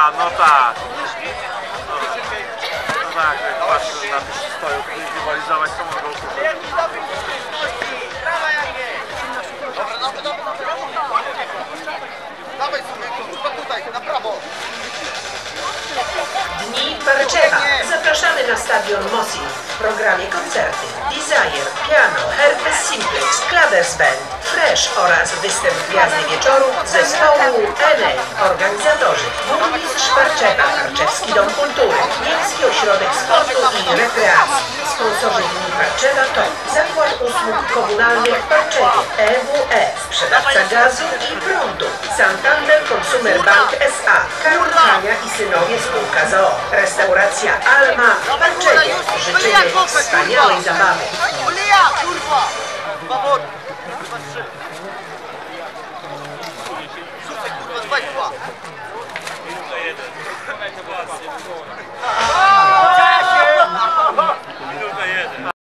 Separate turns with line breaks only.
A, no tak. No tak, jak patrzę na tych stoją, to rywalizować to mogą super.
Dawaj sobie, kurwa tutaj, na prawo.
Dni Barczewa. Zapraszamy na stadion Mosin. W programie koncerty Desire, piano, Herpes Simplex, Clavers Band, Fresh oraz występ gwiazdy wieczoru zespołu NA. Organizatorzy burmistrz Barczewa, Barczewski Dom Kultury, Miejski Ośrodek Sportu i Rekreacji. Sponsorzy Dni Barczewa to Zakład Usług Komunalnych w Barczewie, EWE, sprzedawca gazu i prądu, Santander Consumer Bank S.A., Karol Kania i Synowie Spółka z.o.o., restauracja Alma w Barczewie. Życzymy wspaniałej zabawy.
Olia, kurwa! Babor! Kurwa 3. Rzucę, kurwa 2-2.